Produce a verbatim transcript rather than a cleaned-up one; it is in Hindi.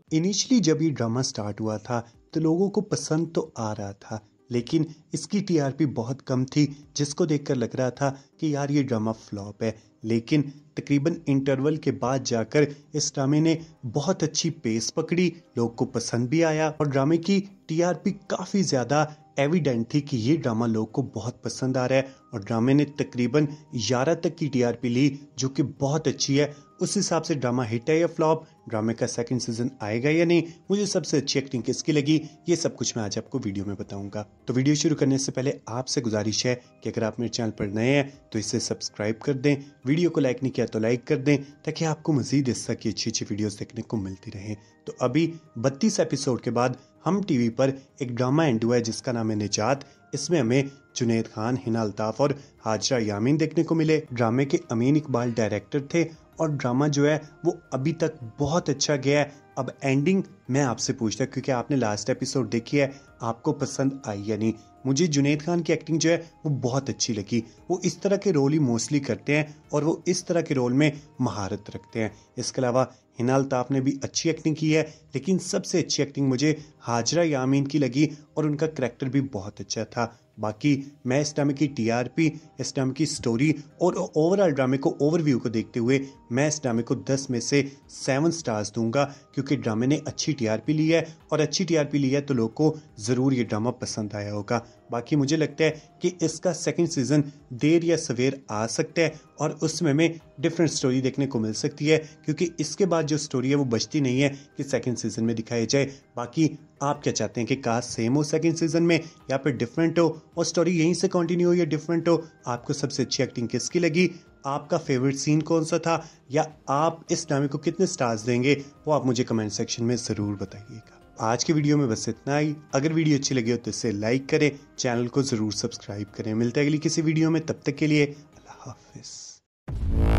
इनिशियली जब ये ड्रामा स्टार्ट हुआ था तो लोगों को पसंद तो आ रहा था, लेकिन इसकी टीआरपी बहुत कम थी, जिसको देखकर लग रहा था कि यार ये ड्रामा फ्लॉप है। लेकिन तकरीबन इंटरवल के बाद जाकर इस ड्रामे ने बहुत अच्छी पेस पकड़ी, लोग को पसंद भी आया और ड्रामे की टीआरपी काफ़ी ज़्यादा एविडेंट थी कि ये ड्रामा लोग को बहुत पसंद आ रहा है और ड्रामे ने तकरीबन ग्यारह तक की टीआरपी ली, जो कि बहुत अच्छी है। उस हिसाब से ड्रामा हिट है या फ्लॉप, ड्रामे का सेकंड सीजन आएगा या नहीं, मुझे सबसे अच्छी एक्टिंग किसकी लगी, ये सब कुछ मैं आज आपको वीडियो में बताऊंगा। तो वीडियो शुरू करने से पहले आपसे गुजारिश है कि अगर आप मेरे चैनल पर नए हैं तो इसे सब्सक्राइब कर दें, वीडियो को लाइक नहीं किया तो लाइक कर दें, ताकि आपको मजीद इस तरह की अच्छी अच्छी वीडियोस देखने को मिलती रहे। तो अभी बत्तीस एपिसोड के बाद हम टीवी पर एक ड्रामा एंड हुआ है जिसका नाम है निजात। इसमें हमें जुनैद खान, हिना अल्ताफ और हाजरा यामीन देखने को मिले। ड्रामे के अमीन इकबाल डायरेक्टर थे और ड्रामा जो है वो अभी तक बहुत अच्छा गया है। अब एंडिंग मैं आपसे पूछता हूँ, क्योंकि आपने लास्ट एपिसोड देखी है, आपको पसंद आई या नहीं। मुझे जुनैद खान की एक्टिंग जो है वो बहुत अच्छी लगी। वो इस तरह के रोल ही मोस्टली करते हैं और वो इस तरह के रोल में महारत रखते हैं। इसके अलावा हिना अल्ताफ ने भी अच्छी एक्टिंग की है, लेकिन सबसे अच्छी एक्टिंग मुझे हाजरा यामीन की लगी और उनका करैक्टर भी बहुत अच्छा था। बाकी मैं इस ड्रामे की टीआरपी, इस ड्रामे की स्टोरी और ओवरऑल ड्रामे को ओवरव्यू को देखते हुए मैं इस ड्रामे को दस में से सेवन स्टार्स दूंगा, क्योंकि ड्रामे ने अच्छी टीआरपी ली है और अच्छी टीआरपी ली है तो लोगों को ज़रूर ये ड्रामा पसंद आया होगा। बाकी मुझे लगता है कि इसका सेकंड सीजन देर या सवेर आ सकता है और उसमें हमें डिफरेंट स्टोरी देखने को मिल सकती है, क्योंकि इसके बाद जो स्टोरी है वो बचती नहीं है कि सेकंड सीजन में दिखाई जाए। बाकी आप क्या चाहते हैं कि कास्ट सेम हो सेकंड सीजन में या फिर डिफरेंट हो और स्टोरी यहीं से कंटिन्यू हो या डिफरेंट हो? आपको सबसे अच्छी एक्टिंग किसकी लगी, आपका फेवरेट सीन कौन सा था, या आप इस ड्रामे को कितने स्टार्स देंगे, वो आप मुझे कमेंट सेक्शन में ज़रूर बताइएगा। आज की वीडियो में बस इतना ही। अगर वीडियो अच्छी लगी हो तो इसे लाइक करें, चैनल को ज़रूर सब्सक्राइब करें। मिलते हैं अगली किसी वीडियो में, तब तक के लिए अल्लाह हाफिज़।